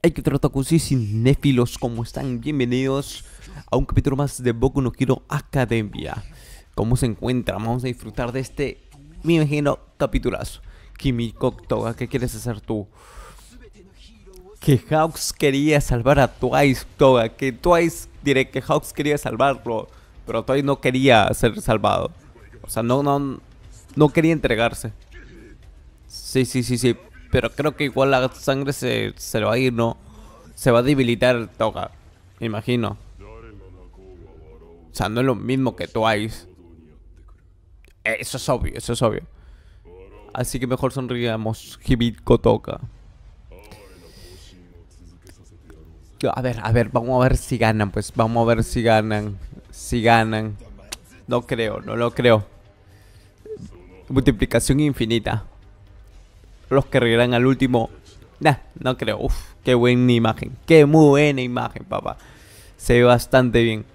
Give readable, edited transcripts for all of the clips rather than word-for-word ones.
Hey, que Otakus y cinéfilos, ¿cómo están? Bienvenidos a un capítulo más de Boku no Hero Academia. ¿Cómo se encuentran? Vamos a disfrutar de este, me imagino, capitulazo. Kimiko Toga, ¿qué quieres hacer tú? Que Hawks quería salvar a Twice, Toga. Que Twice, diré que Hawks quería salvarlo, pero Twice no quería ser salvado. O sea, no quería entregarse. Sí. Pero creo que igual la sangre se le va a ir, ¿no? Se va a debilitar Toga, me imagino. O sea, no es lo mismo que Twice. Eso es obvio, eso es obvio. Así que mejor sonríamos, Hibiko Toga. A ver, vamos a ver si ganan, pues. Vamos a ver si ganan. Si ganan. No creo, no lo creo. Multiplicación infinita. Los que regresan al último. Nah, no creo. Uf, qué buena imagen. Qué muy buena imagen, papá. Se ve bastante bien.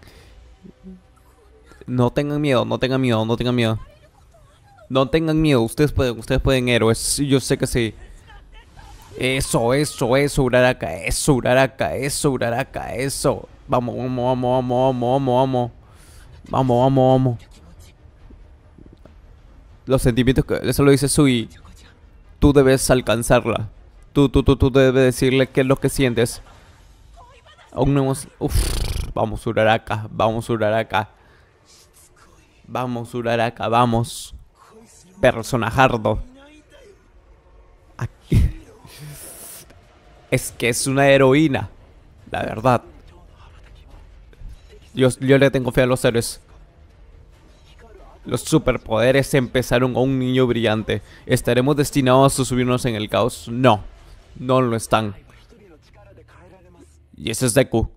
No tengan miedo, no tengan miedo, no tengan miedo. No tengan miedo, ustedes pueden, héroes. Yo sé que sí. Eso, Uraraka, eso. Vamos. Vamos. Los sentimientos que eso lo dice Sui. Tú debes alcanzarla. Tú debes decirle qué es lo que sientes. Aún no hemos... Uf, vamos Uraraka. Personajardo. Aquí. Es que es una heroína. La verdad. Yo le tengo fe a los héroes. Los superpoderes empezaron a un niño brillante. ¿Estaremos destinados a subirnos en el caos? No lo están. Y ese es Deku.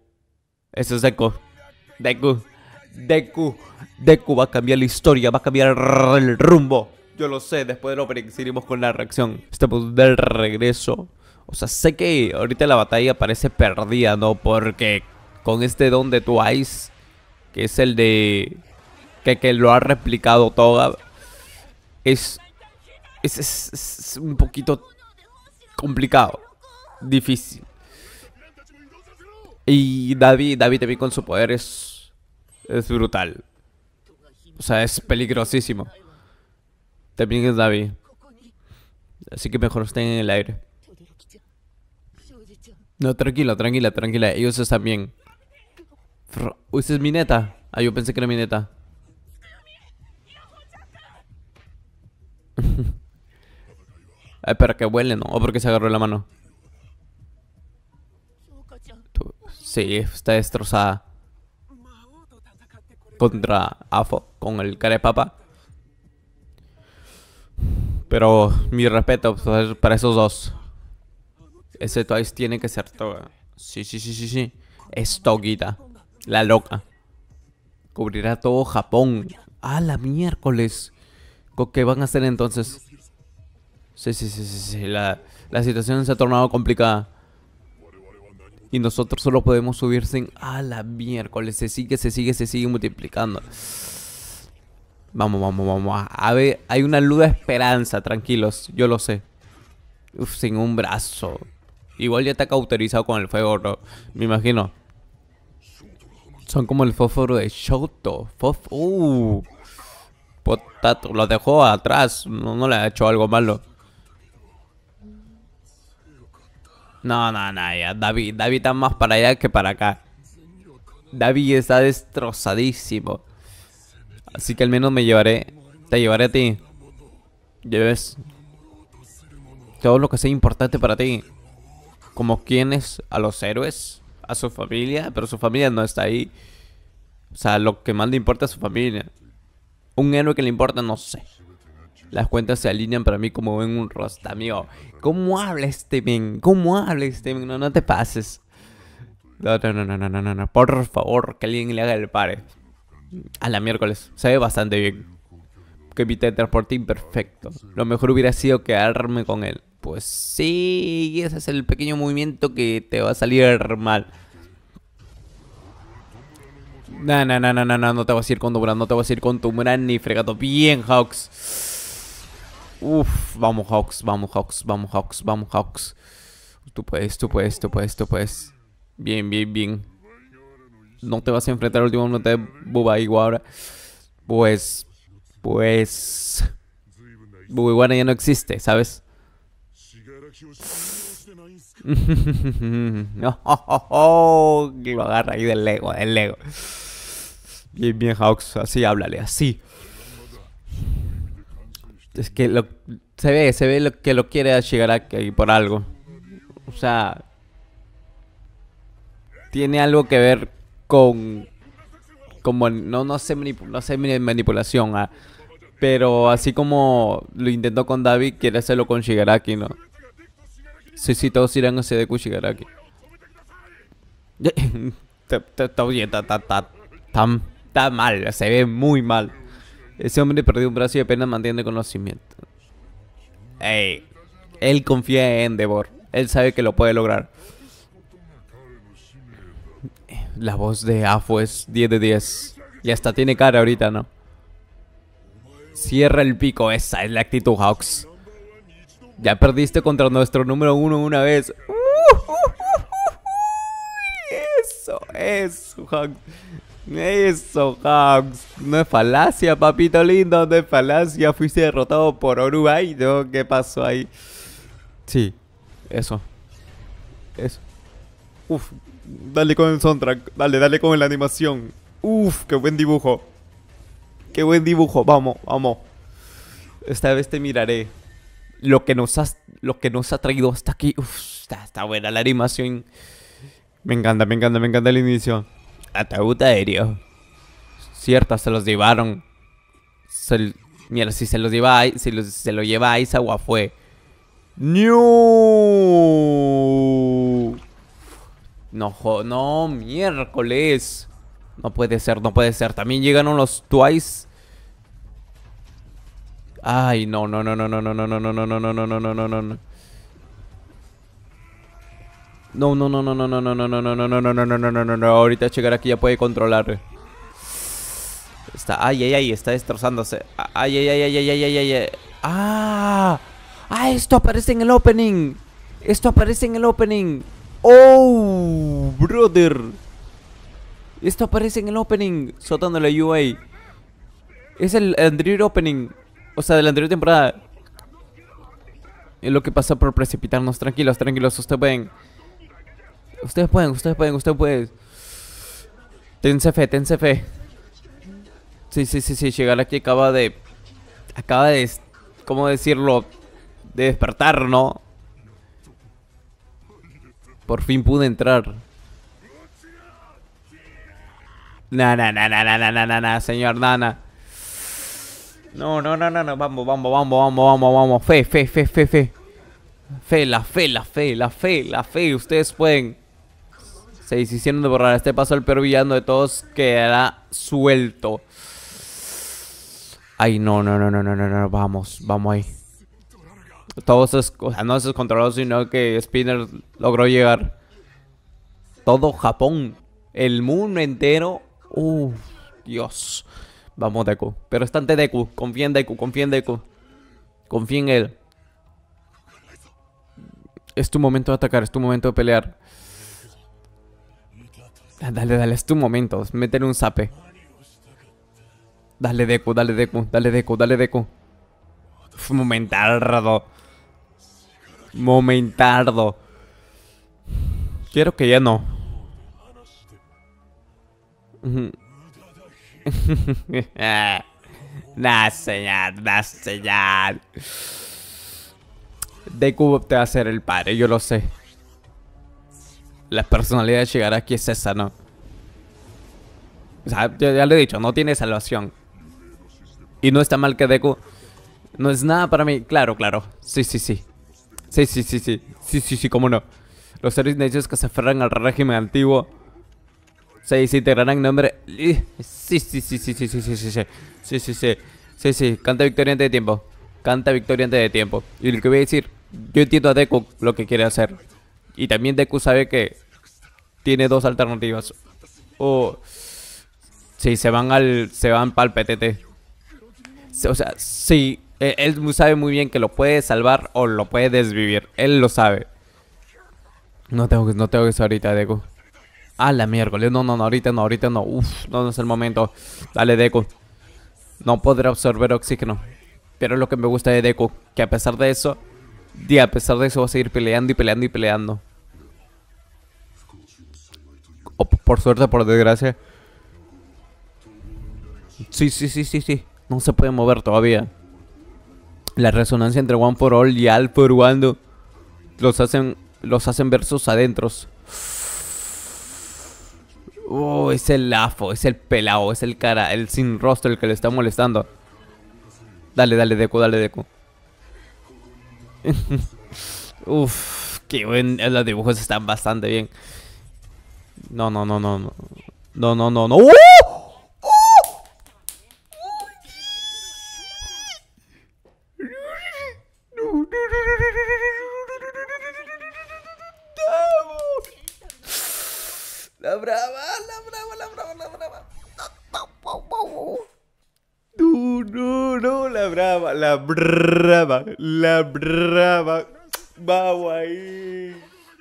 Deku va a cambiar la historia, va a cambiar el rumbo. Yo lo sé, después de lo que seguimos con la reacción. Estamos de regreso. O sea, sé que ahorita la batalla parece perdida, ¿no? Porque con este don de Twice, que es el de... Que lo ha replicado Toga, es un poquito complicado, difícil. Y Davi también con su poder es brutal. O sea, es peligrosísimo. También es Davi. Así que mejor estén en el aire. No, tranquila. Ellos están bien. Uy, esa es mi neta. Ah, yo pensé que era mi neta. Ay, pero que huele, ¿no? ¿O porque se agarró la mano? Sí, está destrozada. Contra Afo, con el cara de papa. Pero mi respeto para esos dos. Ese Twice tiene que ser Toga. Sí. Es Toguita, la loca. Cubrirá todo Japón. ¡Ah, la miércoles! ¿Qué van a hacer entonces? Sí. La situación se ha tornado complicada. Y nosotros solo podemos subir sin... ¡Ah, la miércoles! Se sigue multiplicando. Vamos. A ver, hay una luz de esperanza, tranquilos. Yo lo sé. Uf, sin un brazo. Igual ya está cauterizado con el fuego, ¿no? Me imagino. Son como el fósforo de Shoto. Potato, lo dejó atrás. No le ha hecho algo malo. No, ya. David está más para allá que para acá. David está destrozadísimo. Así que al menos te llevaré a ti. Lleves todo lo que sea importante para ti. Como quienes, a los héroes, a su familia, pero su familia no está ahí. O sea, lo que más le importa es su familia. Un héroe que le importa, no sé. Las cuentas se alinean para mí como en un rostro, amigo. ¿Cómo habla este men? No te pases. No. Por favor, que alguien le haga el pare. A la miércoles. Se ve bastante bien. Que mi teletransporte imperfecto. Lo mejor hubiera sido quedarme con él. Pues sí, ese es el pequeño movimiento que te va a salir mal. No te vas a ir con tu Muran, ni fregado. Bien, Hawks. Uf, vamos Hawks. Tú puedes, tú puedes, tú puedes, tú puedes. Bien, bien, bien. No te vas a enfrentar al último momento de Bubaiwa ahora. Pues... Bubaiwa ya no existe, ¿sabes? Lo agarra ahí del Lego, del Lego. Bien, bien, Hawks. Así háblale, así. Es que se ve lo que lo quiere a Shigaraki por algo. O sea, tiene algo que ver con como no sé manipulación, pero así como lo intentó con Davi, quiere hacerlo con Shigaraki, ¿no? Sí, sí, todos irán hacia Deku Shigaraki. Está bien, está mal, se ve muy mal. Ese hombre perdió un brazo y apenas mantiene conocimiento. Ey, él confía en Endeavor. Él sabe que lo puede lograr. La voz de Afu es 10 de 10. Y hasta tiene cara ahorita, ¿no? Cierra el pico, esa es la actitud, Hawks. Ya perdiste contra nuestro número 1 una vez. Eso, Hawks. Eso, Hawks. No es falacia, papito lindo. No es falacia. Fuiste derrotado por Orubai, ¿no? ¿Qué pasó ahí? Sí, eso. Eso. Uf, dale con el soundtrack. Dale con la animación. Uf, qué buen dibujo. Qué buen dibujo. Vamos, vamos. Esta vez te miraré. Lo que nos ha traído hasta aquí. Uf, está buena la animación. Me encanta el inicio. Ataúd aéreo. Cierto, se los llevaron. Mira, si se los lleva, se lo lleva a Aizawa fue. ¡No! No, miércoles. No puede ser, no puede ser. También llegaron los Twice. Ay, no. Ahorita llegar aquí ya puede controlar. Está, ay, está destrozándose. Ay. Esto aparece en el opening. Oh, brother. Esto aparece en el opening. Sótano de la UA. Es el anterior opening. O sea, de la anterior temporada. Es lo que pasa por precipitarnos. Tranquilos. Ustedes pueden. Tense fe. Sí. Llegar aquí acaba de, ¿cómo decirlo? De despertar, ¿no? Por fin pude entrar. Señor Nana. No. Vamos. Fe. La fe. Ustedes pueden. Se hicieron de borrar este paso. El peor villano de todos quedará suelto. Ay, no. Vamos ahí. Todos o sea, no es controlado, sino que Spinner logró llegar. Todo Japón. El mundo entero. Dios. Vamos, Deku. Pero está ante Deku. Confía en Deku. Confía en él. Es tu momento de atacar. Es tu momento de pelear. Dale. Es tu momento. Métele un zape. Dale, Deku. Momentardo. Quiero que ya no. Señal. Deku te va a hacer el padre, yo lo sé. La personalidad de Shigaraki es esa, ¿no? O sea, ya lo he dicho, no tiene salvación. Y no está mal que Deku... No es nada para mí, claro. Sí, cómo no. Los seres necios que se aferran al régimen antiguo se integrarán en nombre... Sí. Canta victoria antes de tiempo. Y lo que voy a decir, yo entiendo a Deku lo que quiere hacer. Y también Deku sabe que tiene dos alternativas. Sí, se van pa'l PTT. O sea, sí, él sabe muy bien que lo puede salvar o lo puede desvivir. Él lo sabe. No tengo que ser ahorita, Deku. Ah, la miércoles. No, ahorita no, ahorita no. Uf, no es el momento. Dale, Deku. No podrá absorber oxígeno. Pero lo que me gusta de Deku, que a pesar de eso, va a seguir peleando y peleando y peleando. O por suerte, por desgracia. Sí. No se puede mover todavía. La resonancia entre One for All y All for One los hacen ver sus adentros. Oh, es el afo, es el pelao, es el cara, el sin rostro el que le está molestando. Dale, Deku, dale, Deku. Uf, qué buen. Los dibujos están bastante bien. No. ¡Oh! La brava. No, la brava. Vamos ahí.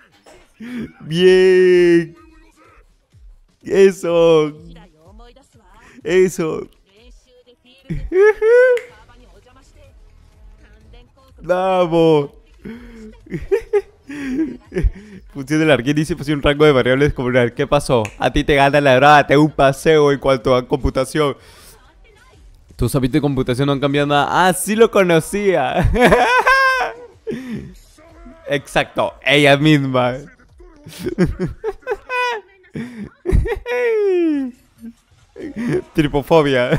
Bien. Eso. Vamos. Función del arquero dice un rango de variables comunal. ¿Qué pasó? A ti te gana la brava, te un paseo en cuanto a computación. Tus hábitos de computación no han cambiado nada. Ah, sí lo conocía. Exacto, ella misma. Tripofobia.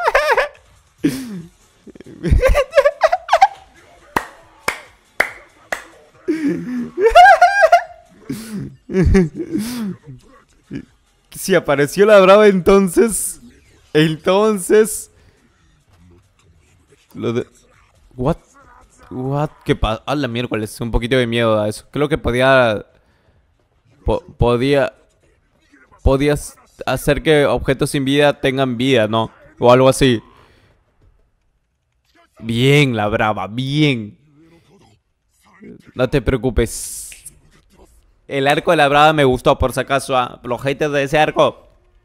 Si apareció la brava entonces. Lo de... What? ¿Qué pasa? A la miércoles, un poquito de miedo a eso. Creo que podías hacer que objetos sin vida tengan vida, ¿no? O algo así. Bien, la brava, bien. No te preocupes. El arco de la brava me gustó, por si acaso. Los haters de ese arco.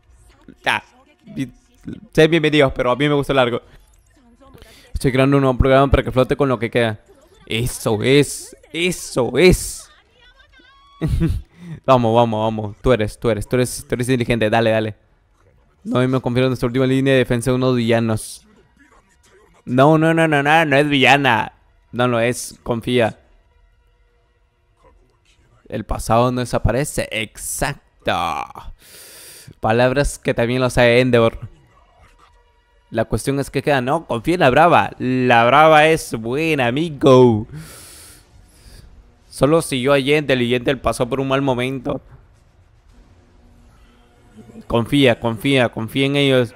Sean bienvenidos, pero a mí me gusta el arco. Estoy creando un nuevo programa para que flote con lo que queda. Eso es. Vamos. Tú eres inteligente. Dale. No me confío en nuestra última línea de defensa de unos villanos. No es villana. No lo es, confía. El pasado no desaparece. Exacto. Palabras que también lo sabe Endeavor. La cuestión es que queda, no, confía en la brava. La brava es buena, amigo. Solo siguió a Yendel y Yendel pasó por un mal momento. Confía en ellos.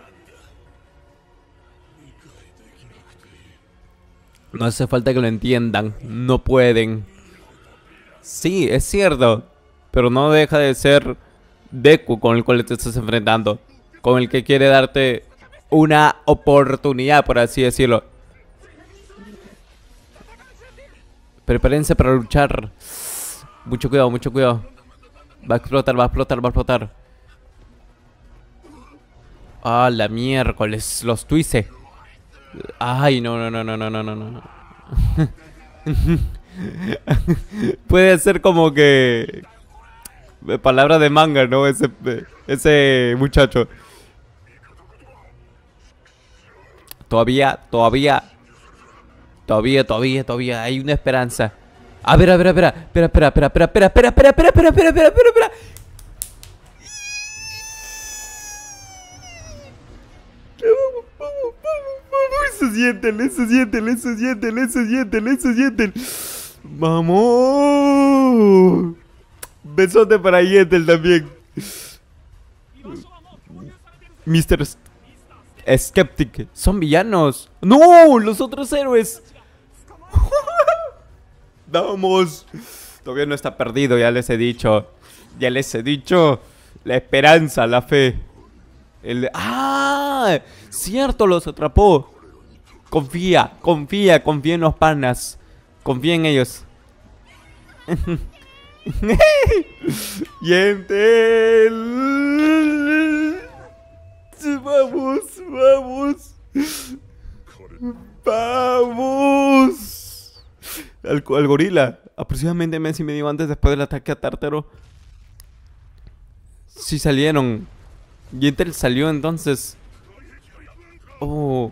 No hace falta que lo entiendan. No pueden. Sí, es cierto. Pero no deja de ser Deku con el cual te estás enfrentando. Con el que quiere darte una oportunidad, por así decirlo. Prepárense para luchar. Mucho cuidado. Va a explotar. Ah, la miércoles. Los tuice. Ay, no. Puede ser como que palabra de manga, ¿no? Ese muchacho. Todavía hay una esperanza. A ver. Espera. Se sienten. Vamos. Besote para Yendel también. Mr. Skeptic. Son villanos. ¡No! Los otros héroes. Vamos. Todavía no está perdido, ya les he dicho. La esperanza, la fe. ¡Ah! Cierto, los atrapó. Confía en los panas. Confía en ellos. Yentel. Vamos, vamos. Vamos. Al gorila. Aproximadamente mes y medio antes después del ataque a Tártaro. Sí salieron. Yentel salió entonces. Oh.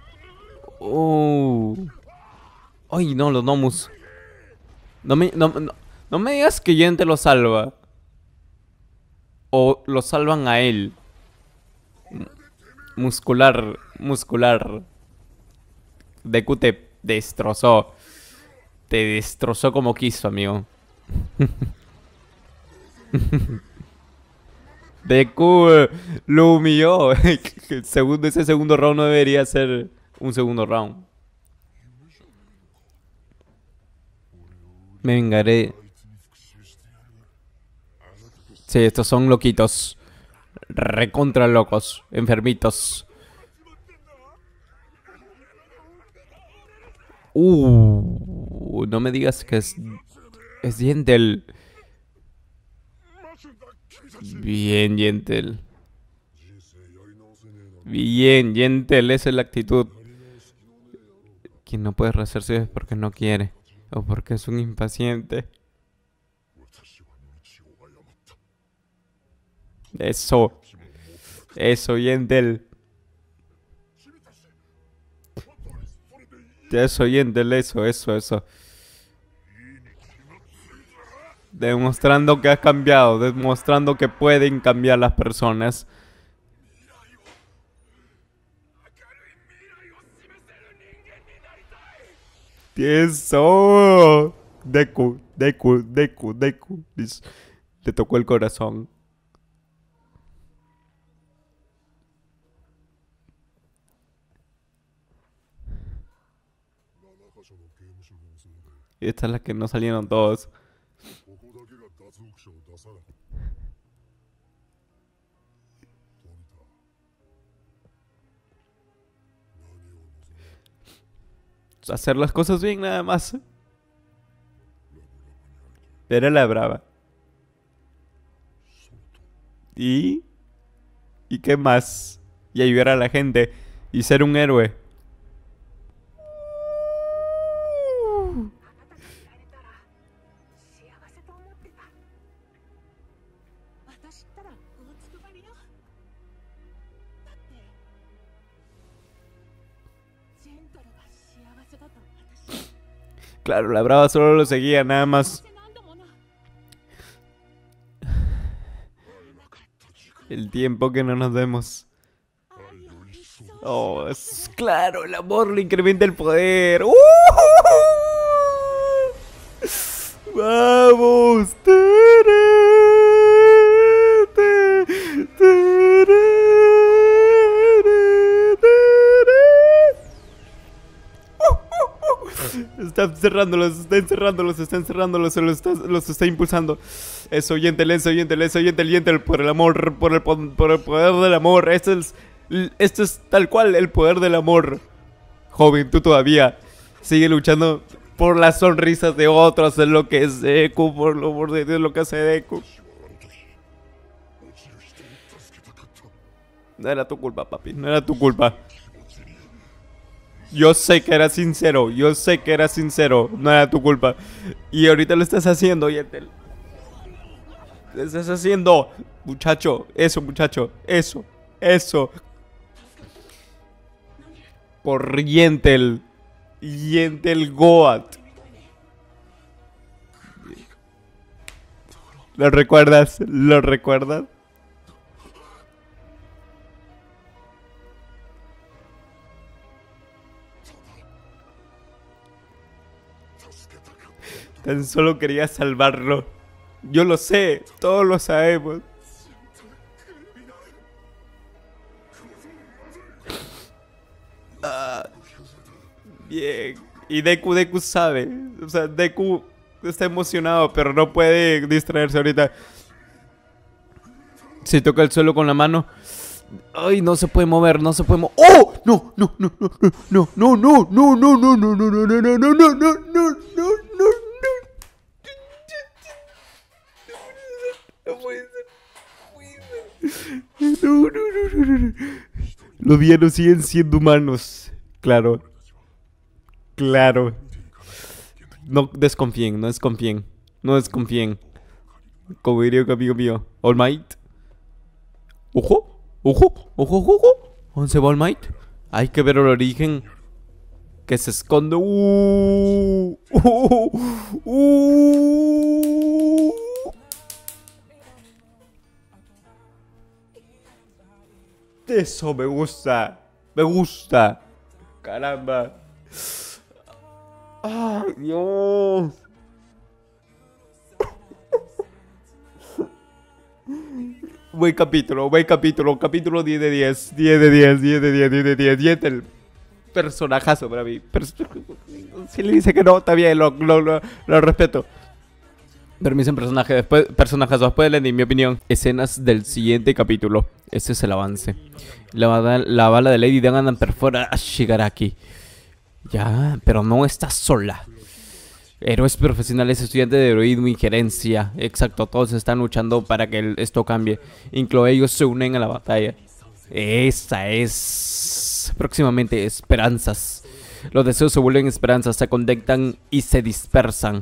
Oh. Ay, no, los Nomus. No me digas que Yentel lo salva. O lo salvan a él. Muscular. Deku te destrozó. Te destrozó como quiso, amigo. Deku lo humilló. Ese segundo round no debería ser un segundo round. Me vengaré. Sí, estos son loquitos. Recontra locos. Enfermitos. No me digas que es Yentel. Bien, Yentel. Bien, Yentel, esa es la actitud. Quien no puede rehacerse es porque no quiere. O porque es un impaciente. Eso. Eso, Yentel. Eso, Yentel, eso. Demostrando que has cambiado. Demostrando que pueden cambiar las personas. Eso. Deku. Le tocó el corazón. Y esta es la que no salieron todos. Hacer las cosas bien nada más. Era la brava. ¿Y qué más? Y ayudar a la gente. Y ser un héroe. Claro, la brava solo lo seguía, nada más. El tiempo que no nos vemos. Oh, es claro, el amor le incrementa el poder. ¡Vamos! Está encerrándolos, los está impulsando. Eso, Yentel, por el amor, por el poder del amor. Esto es tal cual el poder del amor. Joven, tú todavía sigue luchando por las sonrisas de otros, es lo que es Deku, por lo amor de Dios, lo que hace Deku. No era tu culpa, papi, no era tu culpa. Yo sé que era sincero, no era tu culpa. Y ahorita lo estás haciendo, Yentel. Lo estás haciendo, muchacho, eso. Por Yentel Goat. ¿Lo recuerdas? Tan solo quería salvarlo. Yo lo sé, todos lo sabemos. Bien. Y Deku sabe. O sea, Deku está emocionado, pero no puede distraerse ahorita. Se toca el suelo con la mano. Ay, no se puede mover, ¡Oh! No. No, no, no, no, no. Los villanos siguen siendo humanos. Claro, claro. No desconfíen, no desconfíen. No desconfíen. Como diría un amigo mío. All Might. Ojo, ojo, ojo, ojo, ojo. ¿Dónde se va All Might? Hay que ver el origen. Que se esconde. Eso me gusta. Me gusta. Caramba. Ay, Dios. Buen capítulo, buen capítulo. Capítulo 10 de 10. 10 de 10, 10 de 10, 10 de 10. 10 del personajazo para mí. Si le dice que no, está bien, lo respeto. Pero me dicen personajazo después del ending, mi opinión. Escenas del siguiente capítulo. Ese es el avance. La bala de Lady Diana perfora a Shigaraki. Ya, pero no está sola. Héroes profesionales, estudiantes de heroísmo y gerencia. Exacto, todos están luchando para que esto cambie. Incluso ellos se unen a la batalla. Esa es... Próximamente, esperanzas. Los deseos se vuelven esperanzas, se conectan y se dispersan.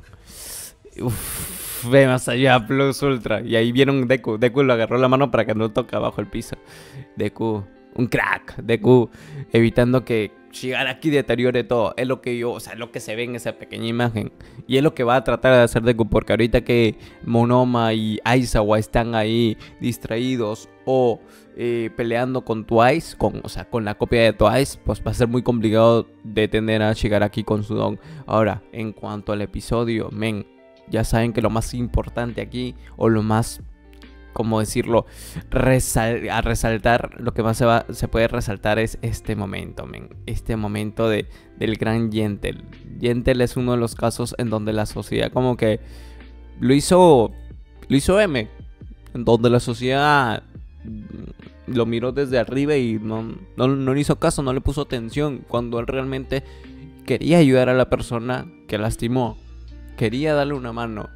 Uff, ve más allá, Plus Ultra. Y ahí vieron Deku. Deku lo agarró la mano para que no toque abajo el piso. Deku, un crack. Deku evitando que Shigaraki deteriore todo. Es lo que yo, o sea, es lo que se ve en esa pequeña imagen. Y es lo que va a tratar de hacer Deku. Porque ahorita que Monoma y Aizawa están ahí distraídos o peleando con Twice, o sea, con la copia de Twice, pues va a ser muy complicado detener a Shigaraki con su don. Ahora, en cuanto al episodio, ya saben que lo más importante aquí, o lo más, ¿cómo decirlo? A resaltar, lo que más se puede resaltar es este momento, este momento del gran Gentle. Gentle es uno de los casos en donde la sociedad como que lo hizo M, en donde la sociedad lo miró desde arriba y no le hizo caso, no le puso atención, cuando él realmente quería ayudar a la persona que lastimó, quería darle una mano.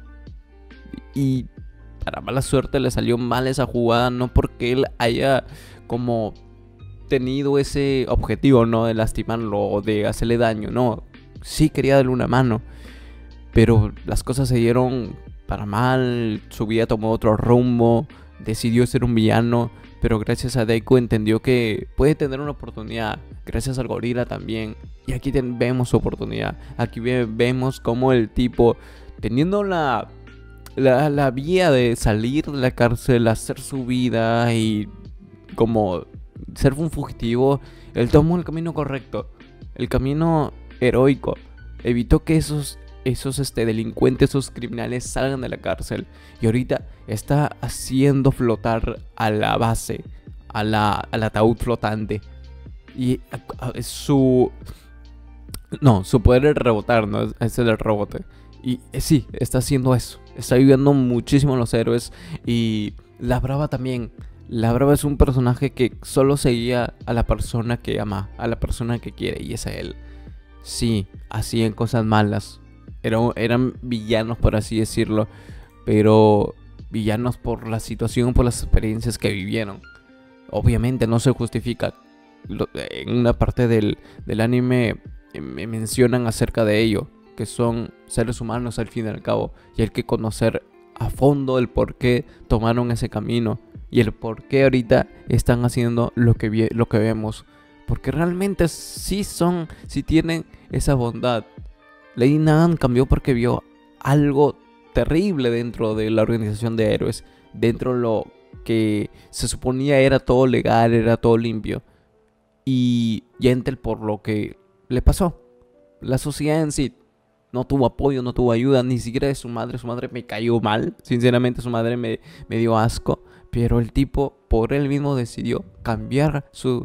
Y para mala suerte le salió mal esa jugada, no porque él haya como tenido ese objetivo, no de lastimarlo o de hacerle daño, no, sí quería darle una mano, pero las cosas se dieron para mal, su vida tomó otro rumbo, decidió ser un villano, pero gracias a Deku entendió que puede tener una oportunidad, gracias al gorila también, y aquí vemos su oportunidad, aquí vemos como el tipo, teniendo la vía de salir de la cárcel, hacer su vida y como ser un fugitivo, él tomó el camino correcto, el camino heroico, evitó que esos delincuentes, esos criminales salgan de la cárcel, y ahorita está haciendo flotar a la base, al ataúd flotante, y su poder es rebotar, ¿no? Es el rebote. Y sí, está haciendo eso. Está ayudando muchísimo a los héroes. Y la Brava también. La Brava es un personaje que solo seguía a la persona que ama, a la persona que quiere, y es a él. Sí, hacían cosas malas. Eran villanos, por así decirlo. Pero villanos por la situación, por las experiencias que vivieron. Obviamente no se justifica. En una parte del anime me mencionan acerca de ello, que son seres humanos al fin y al cabo, y hay que conocer a fondo el por qué tomaron ese camino y el por qué ahorita están haciendo lo que vemos, porque realmente sí tienen esa bondad. Lady Nagan cambió porque vio algo terrible dentro de la organización de héroes, dentro de lo que se suponía era todo legal, era todo limpio, y Gentle por lo que le pasó. La sociedad en sí no tuvo apoyo, no tuvo ayuda, ni siquiera de su madre. Su madre me cayó mal, sinceramente su madre me dio asco. Pero el tipo por él mismo decidió cambiar su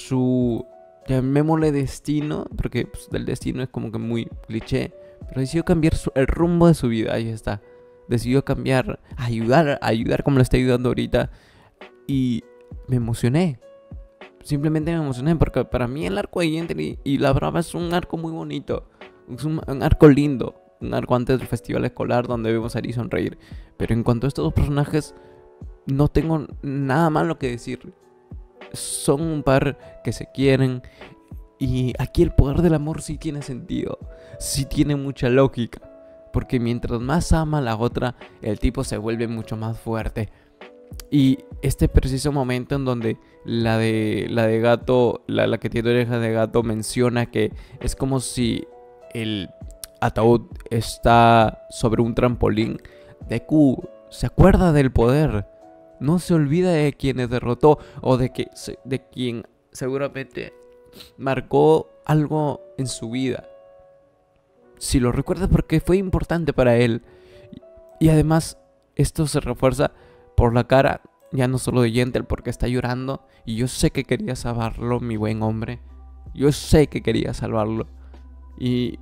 llamémosle destino, porque pues, del destino es como que muy cliché, pero decidió cambiar el rumbo de su vida. Ahí está, decidió cambiar, ayudar como lo está ayudando ahorita. Y me emocioné, simplemente me emocioné, porque para mí el arco de Gentle y la Brava es un arco muy bonito. Es un arco lindo, un arco antes del festival escolar donde vemos a Eri sonreír. Pero en cuanto a estos dos personajes, no tengo nada malo que decir. Son un par que se quieren. Y aquí el poder del amor sí tiene sentido. Sí tiene mucha lógica. Porque mientras más ama a la otra, el tipo se vuelve mucho más fuerte. Y este preciso momento en donde la de gato, la que tiene orejas de gato, menciona que es como si el ataúd está sobre un trampolín. Deku se acuerda del poder. No se olvida de quienes derrotó o de quien seguramente marcó algo en su vida. Si lo recuerda porque fue importante para él. Y además esto se refuerza por la cara, ya no solo de Gentle, porque está llorando. Y yo sé que quería salvarlo, mi buen hombre. Yo sé que quería salvarlo. Y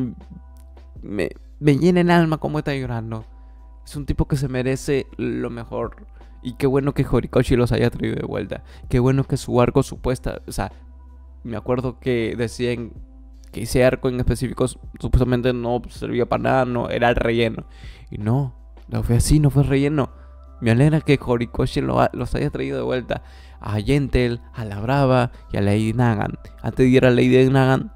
me llena el alma como está llorando. Es un tipo que se merece lo mejor. Y qué bueno que Horikoshi los haya traído de vuelta. Qué bueno que su arco supuesta... O sea, me acuerdo que decían que ese arco en específico supuestamente no servía para nada, no, era el relleno. Y no fue así, no fue relleno. Me alegra que Horikoshi los haya traído de vuelta. A Gentle, a la Brava y a Lady Nagan. Antes de ir a Lady Nagan,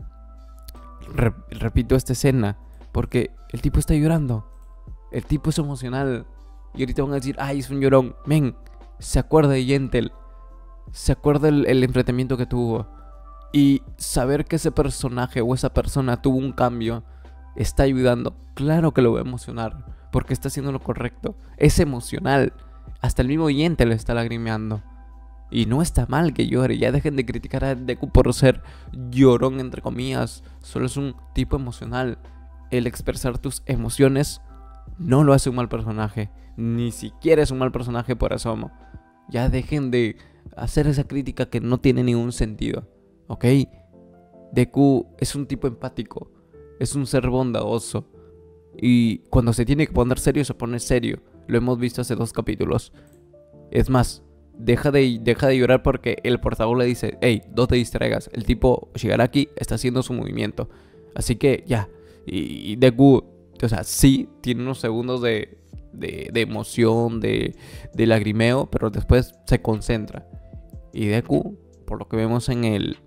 repito esta escena, porque el tipo está llorando. El tipo es emocional. Y ahorita van a decir, ay, es un llorón. Men, se acuerda de Gentle. Se acuerda el enfrentamiento que tuvo. Y saber que ese personaje o esa persona tuvo un cambio, está ayudando. Claro que lo va a emocionar, porque está haciendo lo correcto. Es emocional. Hasta el mismo Gentle le está lagrimeando. Y no está mal que llore. Ya dejen de criticar a Deku por ser llorón, entre comillas. Solo es un tipo emocional. El expresar tus emociones no lo hace un mal personaje. Ni siquiera es un mal personaje por asomo. Ya dejen de hacer esa crítica que no tiene ningún sentido. ¿Ok? Deku es un tipo empático. Es un ser bondadoso. Y cuando se tiene que poner serio, se pone serio. Lo hemos visto hace 2 capítulos. Es más, deja de llorar porque el portavoz le dice, hey, no te distraigas. El tipo Shigaraki está haciendo su movimiento. Así que ya. Y Deku, o sea, sí, tiene unos segundos de emoción, de lagrimeo, pero después se concentra. Y Deku, por lo que vemos en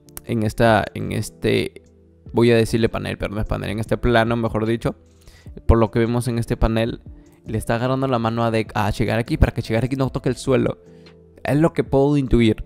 este, voy a decirle panel, pero no es panel, en este plano, mejor dicho, por lo que vemos en este panel, le está agarrando la mano a Shigaraki para que Shigaraki no toque el suelo. Es lo que puedo intuir,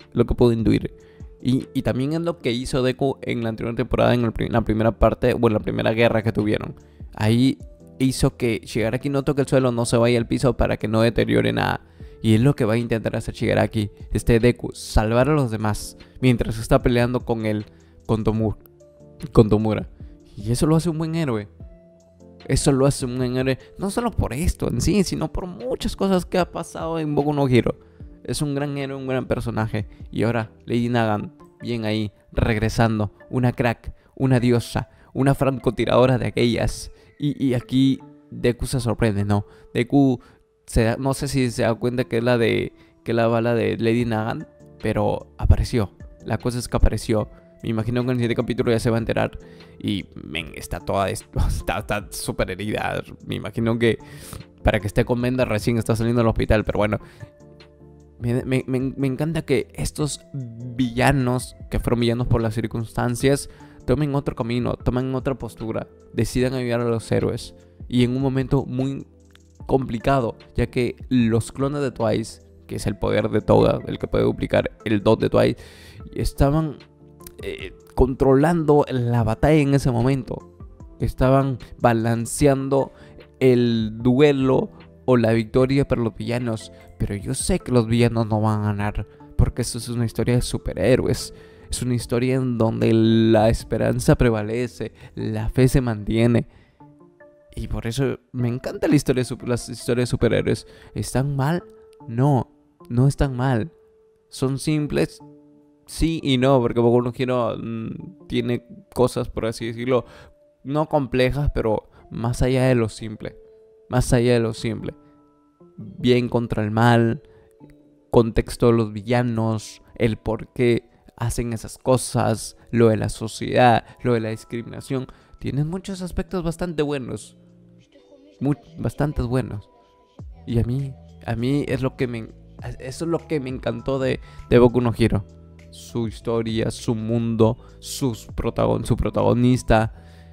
Y también es lo que hizo Deku en la anterior temporada, en la primera parte, o en la primera guerra que tuvieron. Ahí hizo que Shigaraki no toque el suelo, no se vaya al piso para que no deteriore nada. Y es lo que va a intentar hacer Shigaraki, Deku, salvar a los demás mientras está peleando con Tomura. Y eso lo hace un buen héroe. Eso lo hace un buen héroe, no solo por esto en sí, sino por muchas cosas que ha pasado en Boku no Hero. Es un gran héroe, un gran personaje. Y ahora Lady Nagan, bien ahí, regresando. Una crack, una diosa, una francotiradora de aquellas. Y aquí Deku se sorprende, ¿no? Deku, no sé si se da cuenta que es la bala de Lady Nagan, pero apareció. La cosa es que apareció. Me imagino que en el siguiente capítulo ya se va a enterar. Y, está toda... Está súper herida. Me imagino que para que esté con Venda recién está saliendo del hospital. Pero bueno, me encanta que estos villanos, que fueron villanos por las circunstancias, tomen otro camino, tomen otra postura, decidan ayudar a los héroes. Y en un momento muy complicado, ya que los clones de Twice, que es el poder de Toga, el que puede duplicar el dot de Twice, estaban controlando la batalla en ese momento. Estaban balanceando el duelo o la victoria para los villanos. Pero yo sé que los villanos no van a ganar, porque esto es una historia de superhéroes. Es una historia en donde la esperanza prevalece, la fe se mantiene. Y por eso me encanta las historias de superhéroes. ¿Están mal? No, no están mal. Son simples, sí y no, porque Boku no Hero tiene cosas, por así decirlo, no complejas, pero más allá de lo simple. Más allá de lo simple. Bien contra el mal, contexto de los villanos, el por qué hacen esas cosas, lo de la sociedad, lo de la discriminación. Tienen muchos aspectos bastante buenos. Bastantes buenos. Y a mí es lo que Eso es lo que me encantó de Boku no Hero. Su historia, su mundo, su protagonista.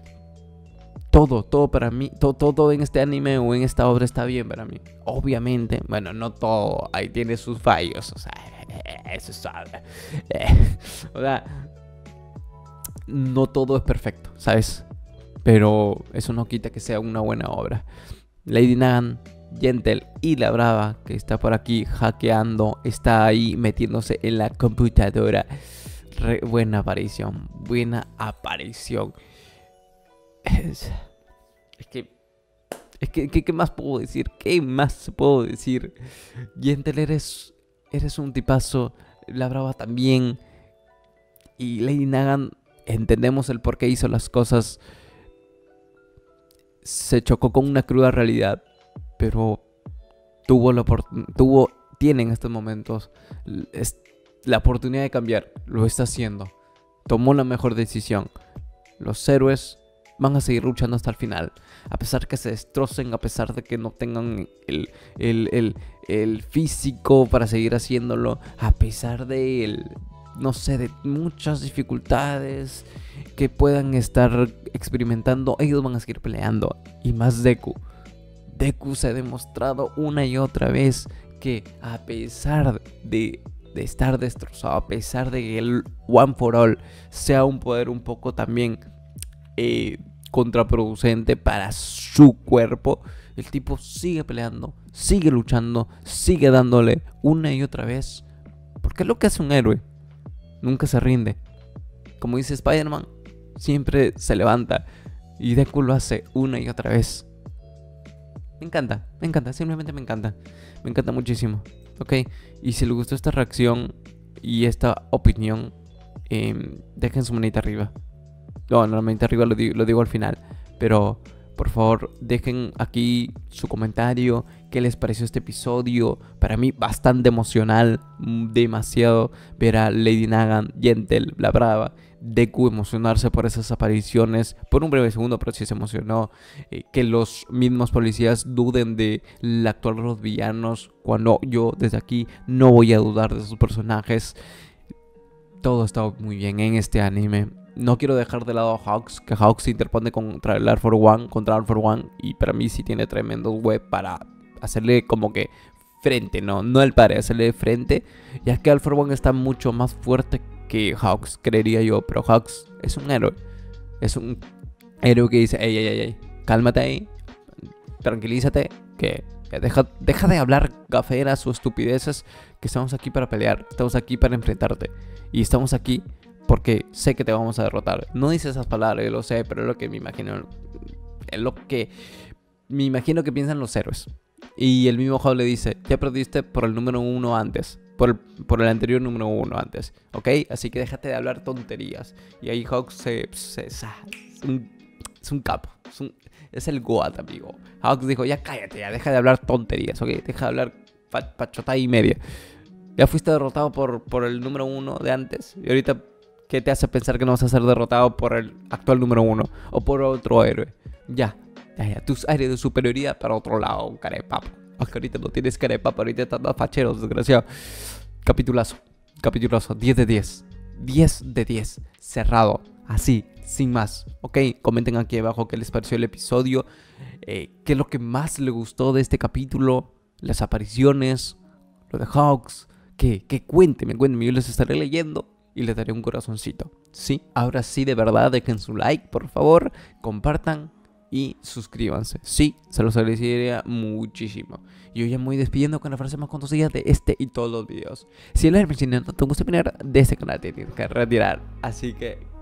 Todo para mí, todo en este anime o en esta obra está bien para mí. Obviamente, bueno, no todo, ahí tiene sus fallos, o sea, eso es o sea, no todo es perfecto, ¿sabes? Pero eso no quita que sea una buena obra. Lady Nagan, Gentle y la Brava, que está por aquí hackeando, está ahí metiéndose en la computadora. Buena aparición, buena aparición. ¿Qué más puedo decir? ¿Qué más puedo decir? Gentle, eres un tipazo. La Brava también. Y Lady Nagan, entendemos el por qué hizo las cosas. Se chocó con una cruda realidad, pero tiene en estos momentos la oportunidad de cambiar. Lo está haciendo. Tomó la mejor decisión. Los héroes van a seguir luchando hasta el final, a pesar que se destrocen, a pesar de que no tengan el físico para seguir haciéndolo, a pesar de no sé, de muchas dificultades que puedan estar experimentando, ellos van a seguir peleando. Y más Deku se ha demostrado una y otra vez que a pesar de estar destrozado, a pesar de que el One for All sea un poder un poco también contraproducente para su cuerpo, el tipo sigue peleando, sigue luchando, sigue dándole una y otra vez, porque es lo que hace un héroe. Nunca se rinde. Como dice Spider-Man, siempre se levanta. Y Deku lo hace una y otra vez. Me encanta, simplemente me encanta. Me encanta muchísimo. Ok, y si les gustó esta reacción y esta opinión, dejen su manita arriba. No, la manita arriba lo digo al final. Pero por favor, dejen aquí su comentario. ¿Qué les pareció este episodio? Para mí bastante emocional. Demasiado ver a Lady Nagan, Gentle, la Brava, Deku emocionarse por esas apariciones. Por un breve segundo, pero sí se emocionó. Que los mismos policías duden del actual de los villanos, cuando yo desde aquí no voy a dudar de sus personajes. Todo está muy bien en este anime. No quiero dejar de lado a Hawks, que Hawks se interpone contra el All for One, y para mí sí tiene tremendo web para hacerle como que frente, no el pare, hacerle frente, ya que All for One está mucho más fuerte que Hawks, creería yo, pero Hawks es un héroe que dice, ey, cálmate ahí, tranquilízate, que deja de hablar gaferas o estupideces, que estamos aquí para pelear, estamos aquí para enfrentarte, y estamos aquí porque sé que te vamos a derrotar. No dice esas palabras, yo lo sé, pero es lo que me imagino. Es lo que me imagino que piensan los héroes. Y el mismo Hawk le dice, ya perdiste por el número 1 antes. Por el anterior número 1 antes. ¿Ok? Así que déjate de hablar tonterías. Y ahí Hawk es un capo. Es el Goat, amigo. Hawk dijo, ya cállate, ya deja de hablar tonterías. ¿Ok? Deja de hablar pachota y media. Ya fuiste derrotado por el número 1 de antes. Y ahorita, ¿qué te hace pensar que no vas a ser derrotado por el actual número 1? O por otro héroe. Ya. Tus aires de superioridad para otro lado, cara de papo. Aunque ahorita no tienes cara de papo, ahorita estás más fachero, desgraciado. Capitulazo. 10 de 10. 10 de 10. Cerrado. Así, sin más. Ok, comenten aquí abajo qué les pareció el episodio. Qué es lo que más les gustó de este capítulo. Las apariciones. Lo de Hawks. Que cuéntenme. Yo les estaré leyendo y les daré un corazoncito. Sí, ahora sí, de verdad, dejen su like, por favor. Compartan y suscríbanse. Sí, se los agradecería muchísimo. Yo ya me voy despidiendo con la frase más conocida de este y todos los videos. Si el no te gusta opinar de este canal, te tienes que retirar. Así que